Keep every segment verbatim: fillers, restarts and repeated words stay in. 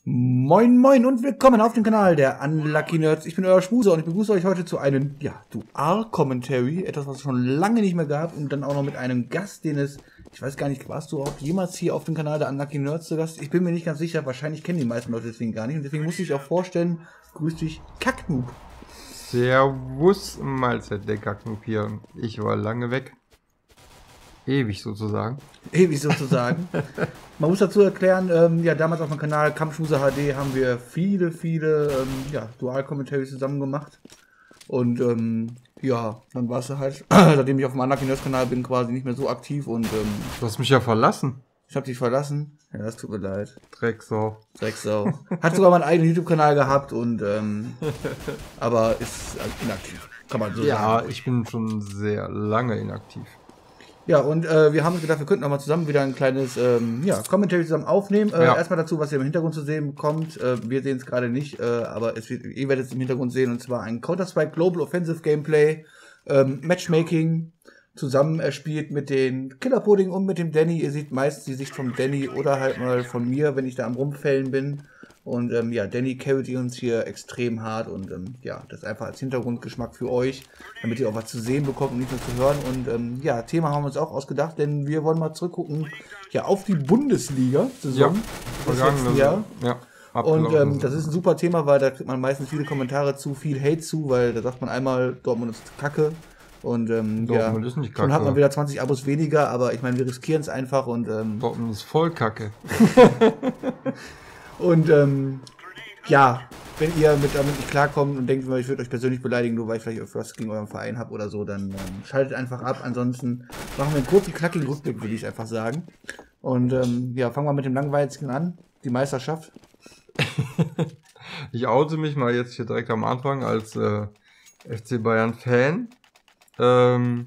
Moin moin und willkommen auf dem Kanal der Unlucky Nerds. Ich bin euer Schmuse und ich begrüße euch heute zu einem, ja, Dual-Commentary. Etwas, was es schon lange nicht mehr gab und dann auch noch mit einem Gast, den es, ich weiß gar nicht, warst du auch jemals hier auf dem Kanal der Unlucky Nerds zu Gast? Ich bin mir nicht ganz sicher, wahrscheinlich kennen die meisten Leute deswegen gar nicht und deswegen muss ich auch vorstellen, grüß dich, Kacknoob. Servus, Mahlzeit, der Kacknoob hier. Ich war lange weg. Ewig sozusagen. Ewig sozusagen. Man muss dazu erklären, ähm, ja, damals auf meinem Kanal Kampfschmuse H D haben wir viele, viele ähm, ja, Dual-Commentaries zusammen gemacht. Und ähm, ja, dann war es halt, seitdem ich auf dem Unlucky Nerds Kanal bin, quasi nicht mehr so aktiv und ähm, Du hast mich ja verlassen. ich habe dich verlassen. Ja, das tut mir leid. Drecksau. Drecksau. Hat sogar meinen eigenen YouTube-Kanal gehabt und ähm, aber ist inaktiv, kann man so Ja, sagen. ich bin schon sehr lange inaktiv. Ja, und äh, wir haben uns gedacht, wir könnten auch mal zusammen wieder ein kleines ähm, ja, Commentary zusammen aufnehmen. Äh, Ja. Erstmal dazu, was ihr im Hintergrund zu sehen bekommt. Äh, wir sehen es gerade nicht, äh, aber es wird, ihr werdet es im Hintergrund sehen. Und zwar ein Counter-Strike Global Offensive Gameplay, ähm, Matchmaking, zusammen erspielt mit den Killer Pudding und mit dem Danny. Ihr seht meist die Sicht von Danny oder halt mal von mir, wenn ich da am Rumfällen bin. Und ähm, ja, Danny carryt uns hier extrem hart und ähm, ja, das einfach als Hintergrundgeschmack für euch, damit ihr auch was zu sehen bekommt und nicht nur zu hören. Und ähm, ja, Thema haben wir uns auch ausgedacht, denn wir wollen mal zurückgucken ja, auf die Bundesliga-Saison des letzten Jahr. Ja. Und ähm, das ist ein super Thema, weil da kriegt man meistens viele Kommentare zu, viel Hate zu, weil da sagt man einmal, Dortmund ist kacke. Und ähm, Dortmund ja, ist nicht schon kacke. hat man wieder zwanzig Abos weniger, aber ich meine, wir riskieren es einfach und ähm, Dortmund ist voll kacke. Und ähm, ja, wenn ihr mit damit nicht klarkommt und denkt, ich würde euch persönlich beleidigen, nur weil ich vielleicht was gegen euren Verein habe oder so, dann ähm, schaltet einfach ab. Ansonsten machen wir einen kurzen, knackigen Rückblick, würde ich einfach sagen. Und ähm, ja, fangen wir mit dem langweiligsten an, die Meisterschaft. Ich oute mich mal jetzt hier direkt am Anfang als äh, F C Bayern-Fan. Ähm,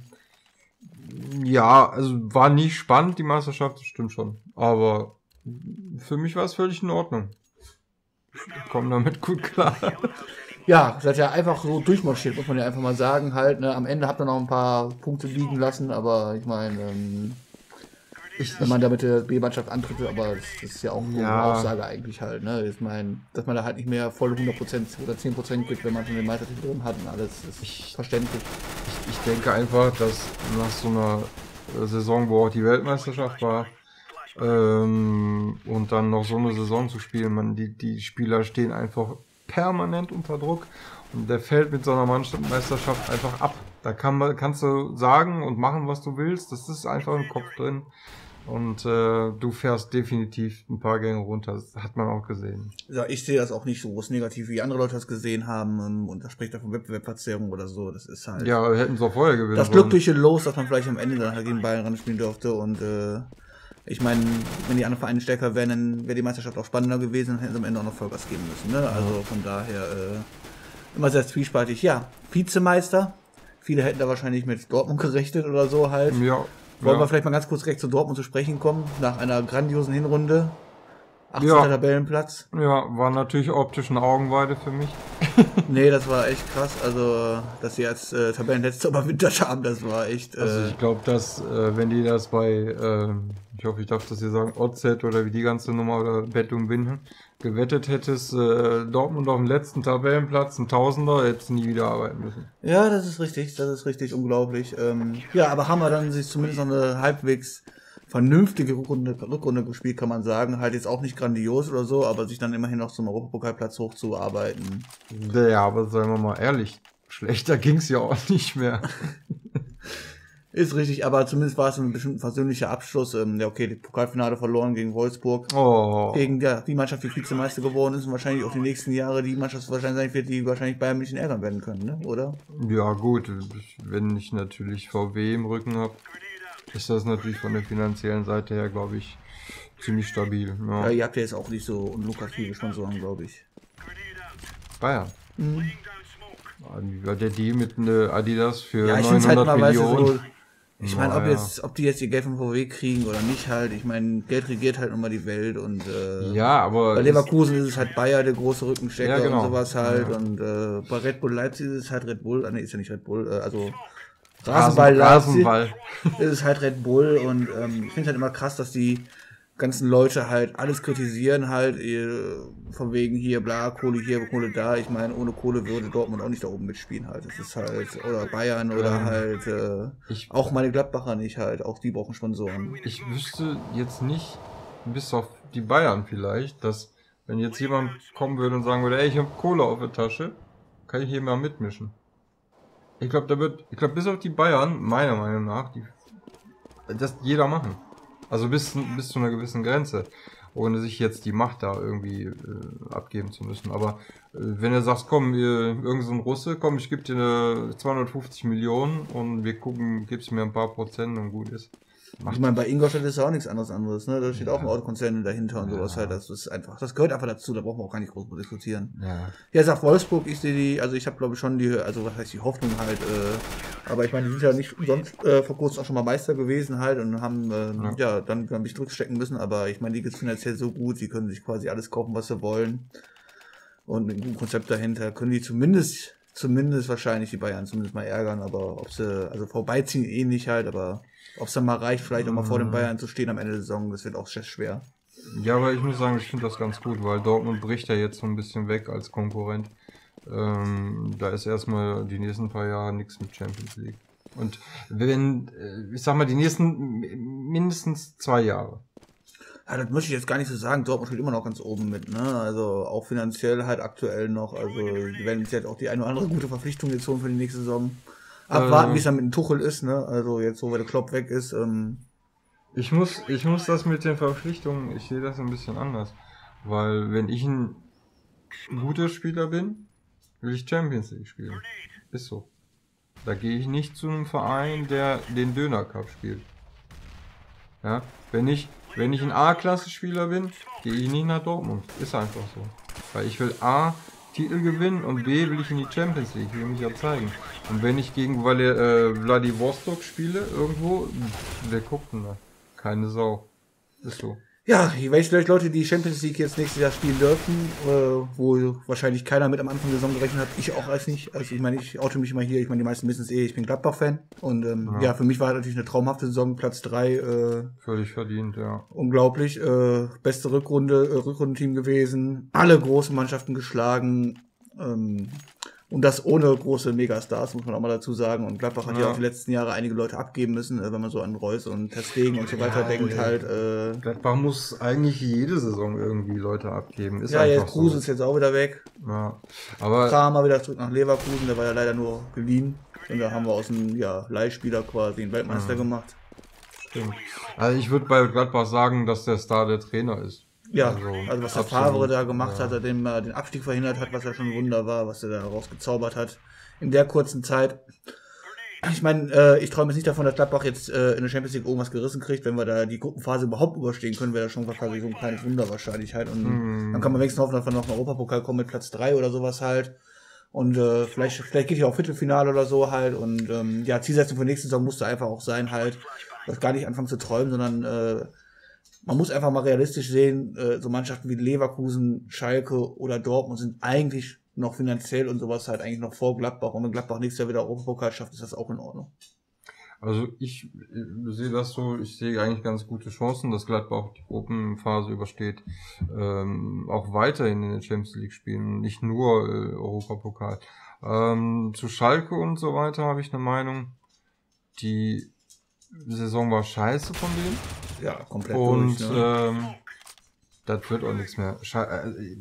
ja, also war nicht spannend, die Meisterschaft, das stimmt schon. Aber für mich war es völlig in Ordnung. Ich komme damit gut klar. Ja, seid ja einfach so durchmarschiert, muss man ja einfach mal sagen. Halt, ne, am Ende habt ihr noch ein paar Punkte liegen lassen, aber ich meine, ähm, Ich, wenn man da mit der B-Mannschaft antritt, aber das, das ist ja auch so Ja. eine Aussage eigentlich halt, ne? Ich meine, dass man da halt nicht mehr volle hundert Prozent oder zehn Prozent gibt, wenn man schon den Meistertitel drin hat und alles, ist Ich- verständlich. Ich, ich denke einfach, dass nach so einer äh, Saison, wo auch die Weltmeisterschaft war, ähm, und dann noch so eine Saison zu spielen, man, die, die Spieler stehen einfach permanent unter Druck und der fällt mit so einer Meisterschaft einfach ab. Da kann man, kannst du sagen und machen, was du willst, das ist einfach im Kopf drin und äh, du fährst definitiv ein paar Gänge runter, das hat man auch gesehen. Ja, ich sehe das auch nicht so groß negativ, wie andere Leute das gesehen haben, ähm, und da spricht er von Wettbewerbsverzerrung oder so, das ist halt Ja, hätten sie auch vorher gewinnen das wollen. glückliche Los, dass man vielleicht am Ende dann halt gegen Bayern ran spielen durfte und äh, ich meine, wenn die anderen Vereine stärker wären, dann wäre die Meisterschaft auch spannender gewesen, dann hätten sie am Ende auch noch Vollgas geben müssen, ne? Also von daher äh, immer sehr zwiespaltig. Ja, Vizemeister, viele hätten da wahrscheinlich mit Dortmund gerechnet oder so halt. Ja, Wollen ja. wir vielleicht mal ganz kurz direkt zu Dortmund zu sprechen kommen, nach einer grandiosen Hinrunde. achtzehnter Ja. Tabellenplatz. Ja, war natürlich optisch eine Augenweide für mich. Nee, das war echt krass. Also, dass sie als äh, Tabellenletzter überwintert haben, das war echt... Äh, Also ich glaube, dass äh, wenn die das bei, ähm, ich hoffe, ich darf das hier sagen, O Z oder wie die ganze Nummer oder Bet und Win gewettet hättest, äh, Dortmund auf dem letzten Tabellenplatz, ein Tausender, hättest du nie wieder arbeiten müssen. ja, das ist richtig, das ist richtig unglaublich. Ähm, ja, aber haben wir dann sich zumindest noch eine halbwegs vernünftige Rückrunde, Rückrunde gespielt, kann man sagen. Halt jetzt auch nicht grandios oder so, aber sich dann immerhin noch zum Europapokalplatz hochzuarbeiten. Ja, aber seien wir mal ehrlich, schlechter ging's ja auch nicht mehr. Ist richtig, aber zumindest war es ein bestimmter versöhnlicher Abschluss. Ähm, ja, okay, die Pokalfinale verloren gegen Wolfsburg. Oh, Gegen ja, die Mannschaft, die Vizemeister geworden ist und wahrscheinlich auch die nächsten Jahre die Mannschaft wahrscheinlich sein wird, die wahrscheinlich Bayern München ärgern werden können, ne? Oder? ja gut, wenn ich natürlich V W im Rücken habe, ist das natürlich von der finanziellen Seite her, glaube ich, ziemlich stabil. Ja, Ja. ihr habt ja jetzt auch nicht so unlukrative Sponsoren, glaube ich. Bayern. Mhm. Ja, der Deal mit äh, Adidas für Ja, ich finde halt neunhundert immer, weißt du, Millionen. so, ich meine, ob Naja. jetzt, ob die jetzt ihr Geld vom V W kriegen oder nicht halt, ich meine, Geld regiert halt immer die Welt und äh, Ja, aber bei es- Leverkusen ist es halt Bayer, der große Rückenstecker Ja, genau. und sowas halt Ja. und äh, bei Red Bull Leipzig ist es halt Red Bull, ah, nee, ist ja nicht Red Bull, äh, also Rasen- Rasenball Leipzig Rasenball. ist es halt Red Bull und ähm, ich finde halt immer krass, dass die ganzen Leute halt alles kritisieren halt, von wegen hier, bla, Kohle hier, Kohle da. Ich meine, ohne Kohle würde Dortmund auch nicht da oben mitspielen halt. Das ist halt, oder Bayern oder ähm, halt, äh, ich, auch meine Gladbacher nicht halt, auch die brauchen Sponsoren. Ich wüsste jetzt nicht, bis auf die Bayern vielleicht, dass, wenn jetzt jemand kommen würde und sagen würde, ey, ich habe Kohle auf der Tasche, kann ich hier mal mitmischen. Ich glaube, da wird, ich glaube, bis auf die Bayern, meiner Meinung nach, die, das jeder machen. Also bis, bis zu einer gewissen Grenze, ohne sich jetzt die Macht da irgendwie äh, abgeben zu müssen. Aber äh, wenn du sagst, komm, ihr, irgend so ein Russe, komm, ich gebe dir eine zweihundertfünfzig Millionen und wir gucken, gibst mir ein paar Prozent und gut ist. Macht ich meine, bei Ingolstadt ist ja auch nichts anderes anderes, ne? Da steht ja auch ein Autokonzern dahinter und ja. sowas halt. Das ist einfach, das gehört einfach dazu, da brauchen wir auch gar nicht groß diskutieren. Ja, ja, sagt Wolfsburg, ich sehe die, also ich habe glaube ich schon die, also was heißt die Hoffnung halt, äh, aber ich meine, die sind ja nicht umsonst äh, vor kurzem auch schon mal Meister gewesen halt und haben äh, ja. ja dann ein bisschen zurückstecken müssen, aber ich meine, die geht finanziell so gut, sie können sich quasi alles kaufen, was sie wollen. Und mit einem guten Konzept dahinter können die zumindest, zumindest wahrscheinlich die Bayern zumindest mal ärgern, aber ob sie, also vorbeiziehen eh nicht halt, aber ob es dann mal reicht, vielleicht auch mal vor den Bayern zu stehen am Ende der Saison, das wird auch sehr schwer. Ja, aber ich muss sagen, ich finde das ganz gut, weil Dortmund bricht ja jetzt so ein bisschen weg als Konkurrent. Ähm, da ist erstmal die nächsten paar Jahre nichts mit Champions League. Und wenn, ich sag mal, die nächsten mindestens zwei Jahre. Ja, das möchte ich jetzt gar nicht so sagen. Dortmund steht immer noch ganz oben mit, ne? Also auch finanziell halt aktuell noch. Also die werden jetzt auch die eine oder andere gute Verpflichtung jetzt holen für die nächste Saison. Abwarten, ähm, wie es dann mit dem Tuchel ist, ne? Also jetzt, wo der Klopp weg ist. Ähm ich muss, ich muss das mit den Verpflichtungen, ich sehe das ein bisschen anders. Weil wenn ich ein guter Spieler bin, will ich Champions League spielen. Ist so. Da gehe ich nicht zu einem Verein, der den Döner Cup spielt. Ja, wenn ich, wenn ich ein A-Klasse-Spieler bin, gehe ich nicht nach Dortmund. Ist einfach so. Weil ich will A, Titel gewinnen und B, will ich in die Champions League, will mich ja zeigen. Und wenn ich gegen äh, Vladivostok spiele, irgendwo, wer guckt denn da? Keine Sau. Ist so. Ja, ich weiß vielleicht Leute, die Champions League jetzt nächstes Jahr spielen dürfen, äh, wo wahrscheinlich keiner mit am Anfang der Saison gerechnet hat. Ich auch als nicht. Also ich meine, ich oute mich mal hier, ich meine, die meisten wissen es eh, ich bin Gladbach-Fan. Und ähm, ja. ja, für mich war das natürlich eine traumhafte Saison, Platz drei. Äh, Völlig verdient, ja. Unglaublich. Äh, beste Rückrunde, äh, Rückrundenteam gewesen. Alle großen Mannschaften geschlagen. Ähm, Und das ohne große Megastars, muss man auch mal dazu sagen. Und Gladbach hat ja, ja auch die letzten Jahre einige Leute abgeben müssen, wenn man so an Reus und Ter Stegen und so weiter ja, denkt. Ja. halt. Äh Gladbach muss eigentlich jede Saison irgendwie Leute abgeben. Ist ja, jetzt Kruse so. ist jetzt auch wieder weg. Ja, aber Kramer wieder zurück nach Leverkusen, der war ja leider nur geliehen. Und da haben wir aus einem ja, Leihspieler quasi einen Weltmeister ja. gemacht. Stimmt. Also ich würde bei Gladbach sagen, dass der Star der Trainer ist. Ja, also, also was der Favre da gemacht ja. hat, er den, äh, den Abstieg verhindert hat, was ja schon ein Wunder war, was er da rausgezaubert hat in der kurzen Zeit. Ich meine, äh, ich träume jetzt nicht davon, dass Gladbach jetzt äh, in der Champions League irgendwas gerissen kriegt. Wenn wir da die Gruppenphase überhaupt überstehen können, wäre das schon quasi so ein kleines Wunder wahrscheinlich halt. Und mm. dann kann man wenigstens hoffen, dass wir noch einen Europapokal kommen mit Platz drei oder sowas halt. Und äh, vielleicht, vielleicht geht ja auch Viertelfinale oder so halt. Und ähm, ja, Zielsetzung für nächste Saison musste einfach auch sein halt, dass gar nicht anfangen zu träumen, sondern äh, man muss einfach mal realistisch sehen, äh, so Mannschaften wie Leverkusen, Schalke oder Dortmund sind eigentlich noch finanziell und sowas halt eigentlich noch vor Gladbach. Und wenn Gladbach nächstes Jahr wieder Europapokal schafft, ist das auch in Ordnung. Also ich, ich sehe das so, ich sehe eigentlich ganz gute Chancen, dass Gladbach die Gruppenphase übersteht, ähm, auch weiterhin in der Champions League spielen, nicht nur äh, Europapokal. Ähm, zu Schalke und so weiter habe ich eine Meinung, die Saison war scheiße von denen. Ja, komplett und durch, ne? ähm, das wird auch nichts mehr. Schal äh,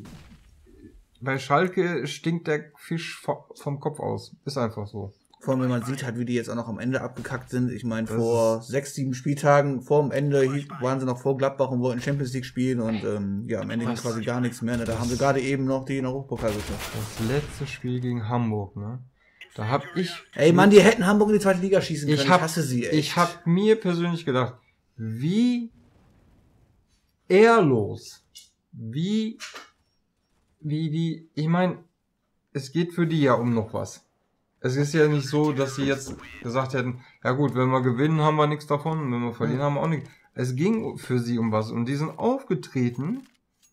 bei Schalke stinkt der Fisch vom Kopf aus. Ist einfach so. Vor allem, wenn man sieht halt, wie die jetzt auch noch am Ende abgekackt sind. Ich meine, vor sechs, sieben Spieltagen vor dem Ende waren sie noch vor Gladbach und wollten Champions League spielen und ähm, ja, am Ende ging quasi gar nichts mehr. Ne? Da haben sie gerade eben noch den Europapokal geschafft. Das letzte Spiel gegen Hamburg, ne? Da hab ich... Ey Mann, die hätten Hamburg in die zweite Liga schießen können. Ich, hab, ich hasse sie, ey. Ich hab mir persönlich gedacht, wie ehrlos, wie, wie, wie, ich meine, es geht für die ja um noch was. Es ist ja nicht so, dass sie jetzt gesagt hätten, ja gut, wenn wir gewinnen, haben wir nichts davon, und wenn wir verlieren, haben wir auch nichts. Es ging für sie um was und die sind aufgetreten.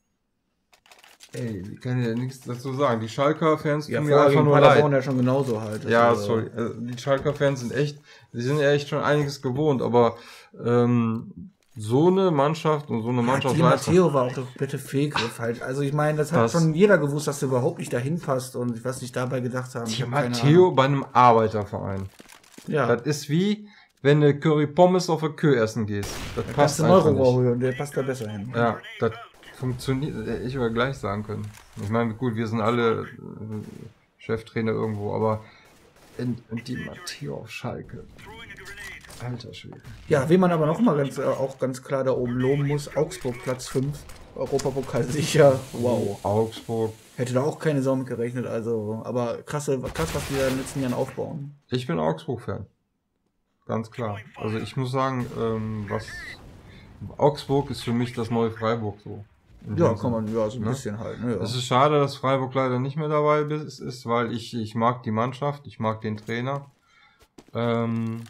Ey, ich kann ja nichts dazu sagen. Die Schalker-Fans tun mir einfach nur leid. Ja, schon genauso halt. Ja, sorry. Also die Schalker-Fans sind echt, die sind ja echt schon einiges gewohnt, aber ähm, so eine Mannschaft und so eine Mannschaft. Ja, Matteo war auch der komplette Fehlgriff halt. Also ich meine, das hat das schon jeder gewusst, dass du überhaupt nicht dahin passt und ich weiß nicht dabei gedacht haben. Die Matteo bei einem Arbeiterverein. Ja. Das ist wie, wenn du Curry Pommes auf der Kö essen gehst. Das da passt einfach einfach nicht. nicht. Der passt da besser hin. Ja, das funktioniert, hätte ich aber gleich sagen können. Ich meine, gut, wir sind alle äh, Cheftrainer irgendwo, aber in, in die Matteo auf Schalke. Alter Schwede. Ja, wen man aber noch mal ganz, äh, auch ganz klar da oben loben muss, Augsburg Platz fünf, Europapokal sicher, wow. Augsburg. Hätte da auch keine Sau mit gerechnet, also, aber krasse, krass, was die da in den letzten Jahren aufbauen. Ich bin Augsburg-Fan. Ganz klar. Also ich muss sagen, ähm, was Augsburg ist für mich das neue Freiburg so. Ja, kann man, ja, so ein ne? bisschen halt, ne, ja. Es ist schade, dass Freiburg leider nicht mehr dabei ist, ist weil ich, ich mag die Mannschaft, ich mag den Trainer. Ähm,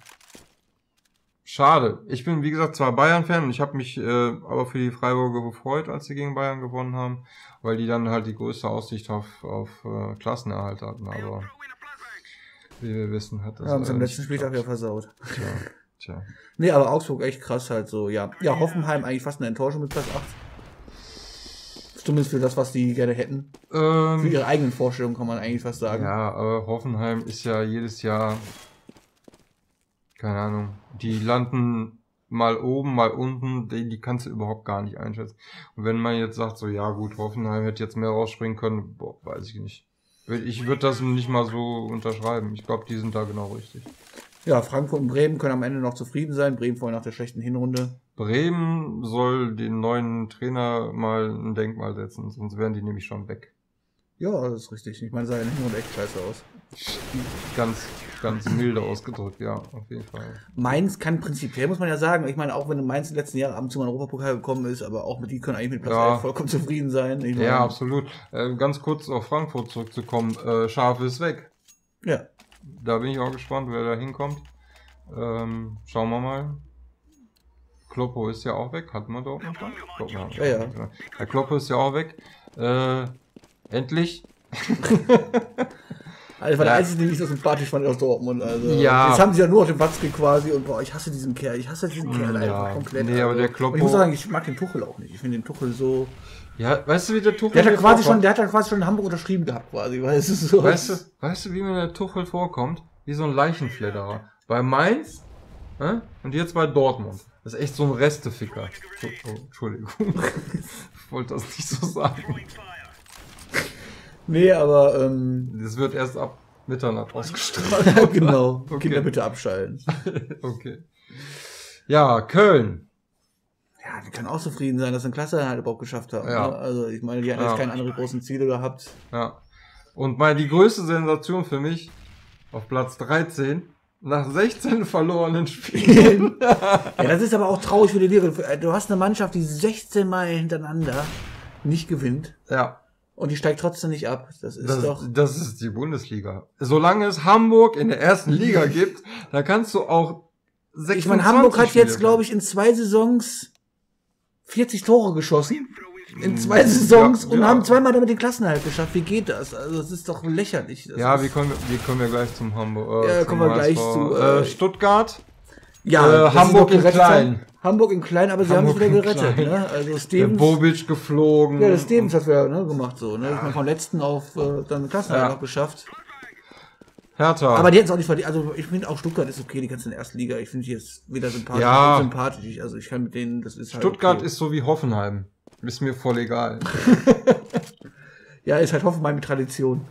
Schade. Ich bin, wie gesagt, zwar Bayern-Fan und ich habe mich äh, aber für die Freiburger gefreut, als sie gegen Bayern gewonnen haben, weil die dann halt die größte Aussicht auf, auf äh, Klassenerhalt hatten. Aber wie wir wissen, hat das ja, haben sie äh, am nicht letzten Spieltag ja geklappt. versaut. Tja, tja. Nee, aber Augsburg echt krass halt so, ja. Ja, Hoffenheim eigentlich fast eine Enttäuschung mit Platz acht. Zumindest für das, was die gerne hätten. Ähm, Für ihre eigenen Vorstellungen kann man eigentlich fast sagen. ja, aber Hoffenheim ist ja jedes Jahr, keine Ahnung, die landen mal oben, mal unten, die, die kannst du überhaupt gar nicht einschätzen. Und wenn man jetzt sagt, so, ja gut, Hoffenheim hätte jetzt mehr rausspringen können, boah, weiß ich nicht. Ich würde das nicht mal so unterschreiben. Ich glaube, die sind da genau richtig. Ja, Frankfurt und Bremen können am Ende noch zufrieden sein. Bremen vorhin nach der schlechten Hinrunde. Bremen soll den neuen Trainer mal ein Denkmal setzen, sonst wären die nämlich schon weg. Ja, das ist richtig. Ich meine, sah in der Hinrunde echt scheiße aus. Ganz, ganz milde ausgedrückt, ja, auf jeden Fall. Mainz kann prinzipiell, muss man ja sagen, ich meine, auch wenn Mainz in den letzten Jahren ab und zu mal in den Europapokal gekommen ist, aber auch mit die können eigentlich mit Platz Ja. elf vollkommen zufrieden sein. Ich meine, Ja, absolut. Äh, ganz kurz auf Frankfurt zurückzukommen. Äh, Schaf ist weg. Ja. Da bin ich auch gespannt, wer da hinkommt. Ähm, schauen wir mal. Kloppo ist ja auch weg. Hatten wir dort noch? Kloppo, Ja, ja. Der Kloppo ist ja auch weg. Äh, endlich. Also, war der Ja. einzige, den ich so sympathisch fand aus Dortmund. Also, Ja. Jetzt haben sie ja nur auf den Watzke quasi und boah, ich hasse diesen Kerl. Ich hasse diesen Kerl Ja. einfach komplett. Nee, aber also. der Kloppo- Und ich muss auch sagen, ich mag den Tuchel auch nicht. Ich finde den Tuchel so. Ja, weißt du, wie der Tuchel Der hat, ja mir quasi vorkommt? schon, der hat ja quasi schon in Hamburg unterschrieben gehabt, quasi. Weil es ist so. Weißt du, weißt du, wie mir der Tuchel vorkommt? Wie so ein Leichenfledderer. Bei Mainz äh? und jetzt bei Dortmund. Das ist echt so ein Resteficker. So, oh, Entschuldigung. Ich wollte das nicht so sagen. Nee, aber, ähm. Das wird erst ab Mitternacht ausgestrahlt. genau. Okay. Kinder bitte abschalten. Okay. Ja, Köln. Ja, die können auch zufrieden sein, dass sie eine Klasse halt überhaupt geschafft haben. Ja. Ne? Also, ich meine, die hatten Ja. jetzt keine anderen großen Ziele gehabt. Ja. Und mal die größte Sensation für mich auf Platz dreizehn nach sechzehn verlorenen Spielen. Ja, das ist aber auch traurig für die Liga. Du hast eine Mannschaft, die sechzehn Mal hintereinander nicht gewinnt. Ja. Und die steigt trotzdem nicht ab. Das ist Das, doch. das ist die Bundesliga. Solange es Hamburg in der ersten Liga gibt, da kannst du auch sechsundzwanzig Ich meine, Hamburg hat Spiele jetzt, glaube ich, in zwei Saisons vierzig Tore geschossen. In zwei Saisons Ja, und ja. haben zweimal damit den Klassenerhalt geschafft. Wie geht das? Also, das ist doch lächerlich. Das Ja, ist, wir kommen, wir kommen ja gleich zum Hamburg. Äh, Ja, zum kommen wir gleich H S V. zu, Äh, äh, Stuttgart. ja, äh, dass sie Hamburg noch in gerettet klein. haben. Hamburg in klein, aber sie Hamburg haben sich wieder in gerettet. klein. Ne? Also Der Stevens. Bobic geflogen. Ja, der Stevens hat ja ne, gemacht so. Ne? Ich meine, vom letzten auf äh, dann Klassenerhalt Ja. noch geschafft. Hertha. Aber die hätten es auch nicht verdient. Also ich finde auch Stuttgart ist okay, die kannst in der ersten Liga. Ich finde die jetzt weder sympathisch Ja. noch unsympathisch. Also ich kann mit denen, das ist halt Stuttgart okay. ist so wie Hoffenheim. Ist mir voll egal. Ja, ist halt Hoffenheim mit Tradition.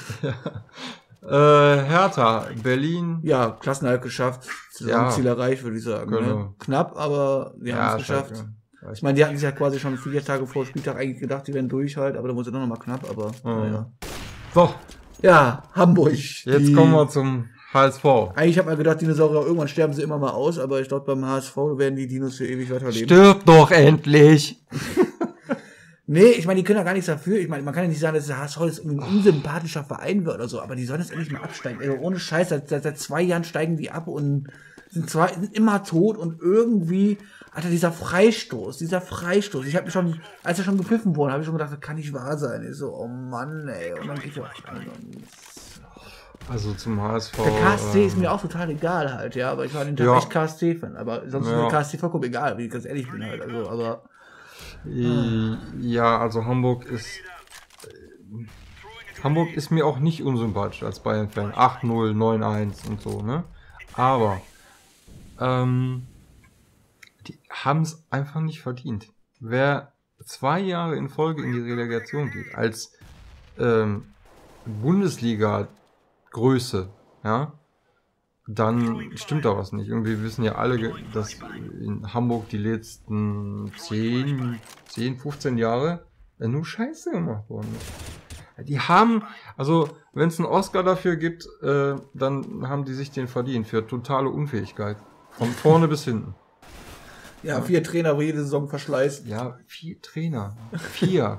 äh, Hertha, Berlin. Ja, Klassenerhalt geschafft. Saisonziel erreicht, würde ich sagen. Ne? Genau. Knapp, aber die haben es geschafft. Schalke. Ich meine, die hatten sich ja quasi schon vier Tage vor Spieltag eigentlich gedacht, die werden durch halt, aber da wurde es noch mal knapp, aber naja. So, Ja, Hamburg. jetzt die, kommen wir zum H S V. Eigentlich habe ich gedacht, Dinosaurier, irgendwann sterben sie immer mal aus, aber ich glaube, beim H S V werden die Dinos für ewig weiterleben. Stirb doch endlich! Nee, ich meine, die können ja gar nichts dafür. Ich meine, man kann ja nicht sagen, dass der H S V jetzt ein unsympathischer Verein wird oder so, aber die sollen jetzt endlich mal absteigen. Also ohne Scheiß, seit, seit, seit zwei Jahren steigen die ab und sind, zwei, sind immer tot und irgendwie, Alter, dieser Freistoß, dieser Freistoß. Ich habe mich schon, als er schon gepfiffen wurde, habe ich schon gedacht, das kann nicht wahr sein. Ich so, oh Mann, ey. Und dann geht er auch rein und Also zum H S V. Der K S C ähm, ist mir auch total egal halt, ja, aber ich war hinterher Ja. echt K S C-Fan, aber sonst ist Ja. mir K S C vollkommen egal, wie ich ganz ehrlich bin halt, also, aber äh, Ja, also Hamburg ist. äh, Hamburg ist mir auch nicht unsympathisch als Bayern-Fan. acht null, neun eins und so, ne? Aber ähm, die haben es einfach nicht verdient. Wer zwei Jahre in Folge in die Relegation geht, als ähm, Bundesliga-Größe, ja, dann stimmt da was nicht. Irgendwie wissen ja alle, ge- dass in Hamburg die letzten zehn, zehn, fünfzehn Jahre äh, nur Scheiße gemacht worden ist. Die haben, also wenn es einen Oscar dafür gibt, äh, dann haben die sich den verdient für totale Unfähigkeit. Von vorne bis hinten. ja, vier Trainer, wo jede Saison verschleißt. Ja, vier Trainer. Vier.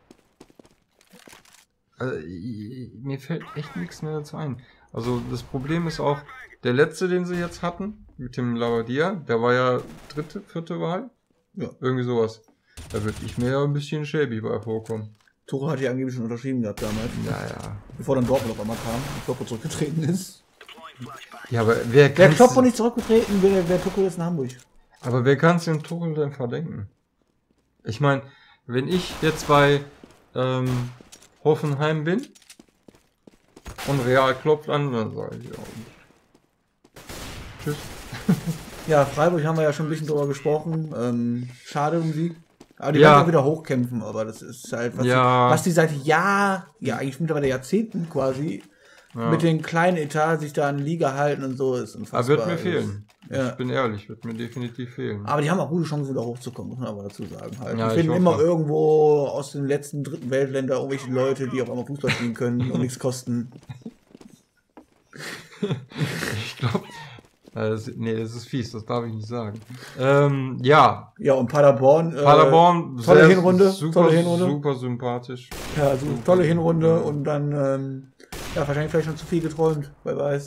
Also, i- i- mir fällt echt nichts mehr dazu ein. Also das Problem ist auch, der letzte, den sie jetzt hatten, mit dem Labadia, der war ja dritte, vierte Wahl. Ja. Irgendwie sowas. Da würde ich mir ja ein bisschen schäbig bei vorkommen. Tore hat ja angeblich schon unterschrieben gehabt damals, Ja, ja. bevor dann Dortmund auf einmal kam und Kloppo zurückgetreten ist. Ja, aber wer Wäre kann's- Kloppo nicht zurückgetreten, wäre wär Tuchel jetzt in Hamburg. Aber wer kann es dem Tuchel denn verdenken? Ich meine, wenn ich jetzt bei ähm, Hoffenheim bin und Real klopft an, dann sage ich ja. Tschüss. Ja, Freiburg haben wir ja schon ein bisschen drüber gesprochen. Ähm, schade um sie. Aber die Ja. werden auch wieder hochkämpfen, aber das ist halt, was, Ja. die, was die seit Jahr, ja eigentlich mittlerweile Jahrzehnten quasi, Ja. mit den kleinen Etats sich da an Liga halten und so, ist unfassbar. Aber wird mir Also, fehlen. Ja. Ich bin ehrlich, wird mir definitiv fehlen. Aber die haben auch gute Chancen, wieder hochzukommen, muss man aber dazu sagen. Halt. Ja, die ich finden hoffe. immer irgendwo aus den letzten dritten Weltländern irgendwelche Leute, die auf einmal Fußball spielen können und nichts kosten. Ich glaube, das, nee, das ist fies, das darf ich nicht sagen. Ähm, ja, Ja, und Paderborn. Äh, Paderborn, tolle sehr- Hinrunde, super, tolle Hinrunde. super sympathisch. Ja, also tolle Hinrunde und dann, ähm, ja, wahrscheinlich vielleicht schon zu viel geträumt, wer weiß.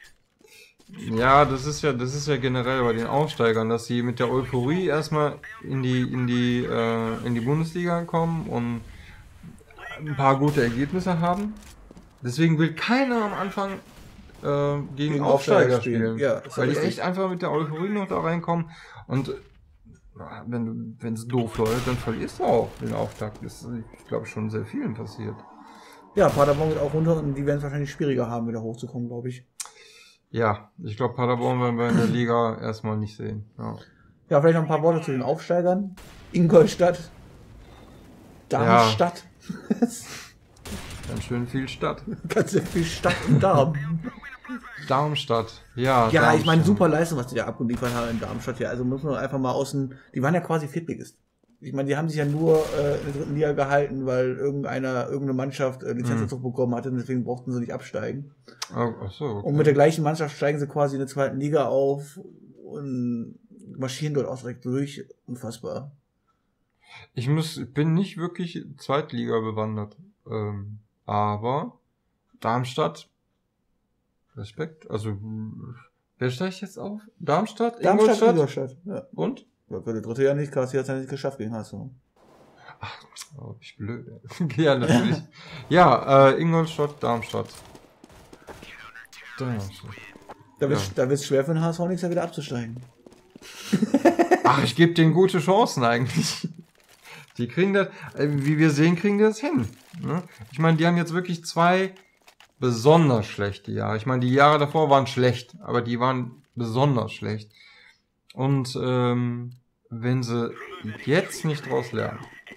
Ja, das ist ja, das ist ja generell bei den Aufsteigern, dass sie mit der Euphorie erstmal in die, in die, äh, in die Bundesliga kommen und ein paar gute Ergebnisse haben. Deswegen will keiner am Anfang äh, gegen, Gegen Aufsteiger Aufsteiger spielen, spielen. Ja, ist weil die richtig. echt einfach mit der Euphorie noch da reinkommen und äh, wenn wenn es doof läuft, dann verlierst du auch den Auftakt. Das ist, ich glaube, schon sehr vielen passiert. Ja, Paderborn geht auch runter und die werden es wahrscheinlich schwieriger haben, wieder hochzukommen, glaube ich. Ja, ich glaube, Paderborn werden wir in der Liga erstmal nicht sehen. Ja. Ja, vielleicht noch ein paar Worte zu den Aufsteigern. Ingolstadt. Darmstadt. Ganz schön viel Stadt. Ganz sehr viel Stadt und Darm. Darmstadt, ja. Ja, Darmstadt. ich meine, super Leistung, was die da abgeliefert haben in Darmstadt. Ja, also muss man einfach mal außen. Die waren ja quasi Viertligist. Ich meine, die haben sich ja nur äh, in der dritten Liga gehalten, weil irgendeiner, irgendeine Mannschaft äh, Lizenzentzug Mhm. bekommen hatte und deswegen brauchten sie nicht absteigen. Oh, ach so, okay. Und mit der gleichen Mannschaft steigen sie quasi in der zweiten Liga auf und marschieren dort auch direkt durch. Unfassbar. Ich muss, ich bin nicht wirklich Zweitliga bewandert. Ähm, aber Darmstadt, Respekt. Also, hm, wer steigt jetzt auf? Darmstadt? Darmstadt, Ingolstadt? Ingolstadt. Ja. Und? Ja, für das dritte Jahr nicht, Kassi hat es ja nicht geschafft gegen H S V. Oh, ich blöd. Ja, natürlich. Ja, äh, Ingolstadt, Darmstadt. Darmstadt. Da wird Ja. es schwer für den H S V nächstes Jahr wieder abzusteigen. Ach, ich gebe denen gute Chancen eigentlich. Die kriegen das, äh, wie wir sehen, kriegen die das hin. Ne? Ich meine, die haben jetzt wirklich zwei besonders schlechte Jahre. Ich meine, die Jahre davor waren schlecht, aber die waren besonders schlecht. Und ähm, wenn sie jetzt nicht draus lernen,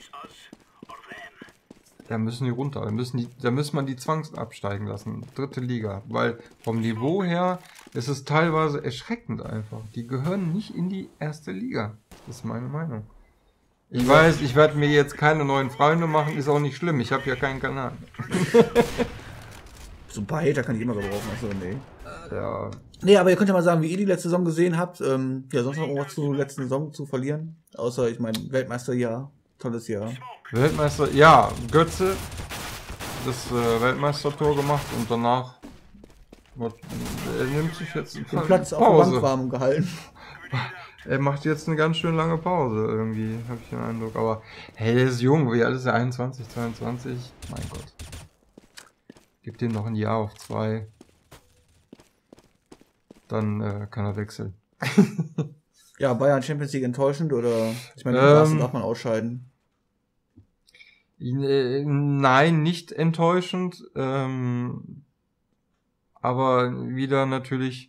dann müssen die runter. Dann müssen die, dann müssen man die zwangsabsteigen lassen. Dritte Liga. Weil vom Niveau her ist es teilweise erschreckend einfach. Die gehören nicht in die erste Liga. Das ist meine Meinung. Ich weiß, ich werde mir jetzt keine neuen Freunde machen, ist auch nicht schlimm. Ich habe ja keinen Kanal. So ein paar Hater kann ich immer gebrauchen. Achso, nee. Ja. Nee, aber ihr könnt ja mal sagen, wie ihr die letzte Saison gesehen habt. Ähm, ja, sonst noch irgendwas zur letzten Saison zu verlieren. Außer, ich meine, Weltmeisterjahr. Tolles Jahr. Weltmeister, ja, Götze das äh, Weltmeistertor gemacht und danach was, er nimmt sich jetzt Den Platz auf der Pause. Bank warm gehalten. Er macht jetzt eine ganz schön lange Pause irgendwie, habe ich den Eindruck. Aber hey, der ist jung, wie alt ist er? einundzwanzig, zweiundzwanzig? Mein Gott. Gib dem noch ein Jahr auf zwei. dann äh, kann er wechseln. Ja, Bayern Champions League enttäuschend oder? Ich meine, Ähm, darf man ausscheiden. Äh, Nein, nicht enttäuschend, ähm, aber wieder natürlich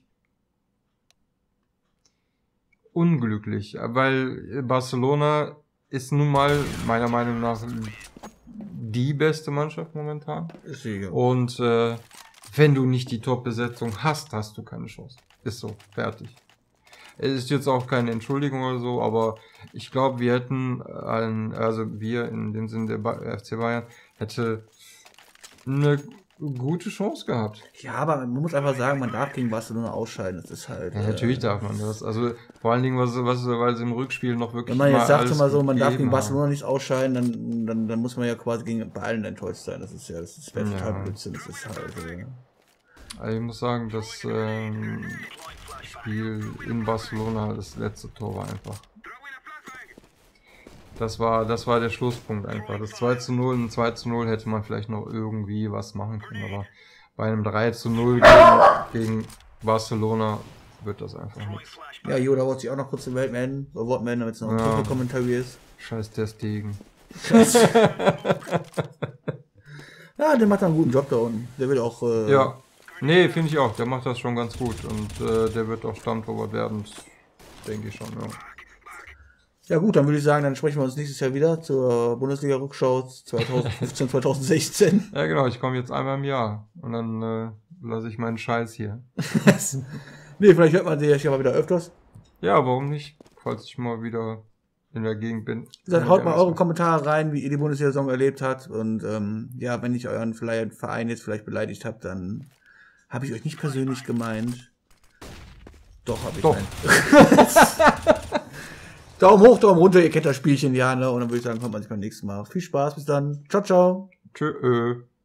unglücklich, weil Barcelona ist nun mal meiner Meinung nach die beste Mannschaft momentan. Ist sicher. Und äh, wenn du nicht die Top-Besetzung hast, hast du keine Chance. Ist so, fertig. Es ist jetzt auch keine Entschuldigung oder so, aber ich glaube, wir hätten, ein, also wir in dem Sinne der ba- F C Bayern, hätte eine gute Chance gehabt. Ja, aber man muss einfach sagen, man darf gegen Barcelona ausscheiden. Das ist halt. Ja, natürlich äh, darf man das. Also vor allen Dingen, was, was, weil sie im Rückspiel noch wirklich Wenn man jetzt mal sagt alles immer so, man darf gegen gegeben Barcelona haben. nicht ausscheiden, dann, dann, dann muss man ja quasi gegen bei allen enttäuscht sein. Das ist ja, das ist wäre total Ja. Blödsinn. Das ist halt. Äh, Also ich muss sagen, das ähm, Spiel in Barcelona, das letzte Tor war einfach. Das war, das war der Schlusspunkt einfach. Das zwei zu null, ein zwei zu null hätte man vielleicht noch irgendwie was machen können, aber bei einem drei zu null gegen, gegen Barcelona wird das einfach nichts. ja, Jo, da wollte ich auch noch kurz die Welt melden, äh, Wort melden, damit es noch ein Ja. Kommentar ist. Scheiß der Stegen. Ja, der macht einen guten Job da unten. Der will auch. Äh, Ja, nee, finde ich auch. Der macht das schon ganz gut und äh, der wird auch Stammtorwart werden, denke ich schon, ja. Ja gut, dann würde ich sagen, dann sprechen wir uns nächstes Jahr wieder zur Bundesliga-Rückschau zwanzig fünfzehn, zwanzig sechzehn. Ja, genau, ich komme jetzt einmal im Jahr und dann äh, lasse ich meinen Scheiß hier. Nee, vielleicht hört man sich ja mal wieder öfters. Ja, warum nicht? Falls ich mal wieder in der Gegend bin. Wie gesagt, Kann haut ich mal anders eure machen. Kommentare rein, wie ihr die Bundesliga-Saison erlebt habt. Und ähm, ja, wenn ich euren vielleicht Verein jetzt vielleicht beleidigt habe, dann habe ich euch nicht persönlich gemeint. Doch, habe ich. Doch. Nein. Daumen hoch, Daumen runter, ihr kennt das Spielchen, ja, ne? Und dann würde ich sagen, kommt man sich beim nächsten Mal. Viel Spaß, bis dann. Ciao, ciao. Tschö.